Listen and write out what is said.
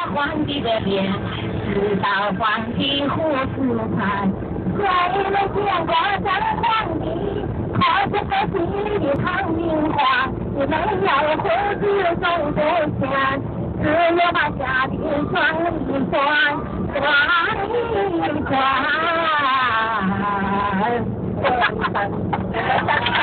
皇帝的脸，直到皇帝胡子盘。谁没见过咱皇帝靠着个地里唐明皇？你没有胡子走得前，只有把下边转一转，转一转。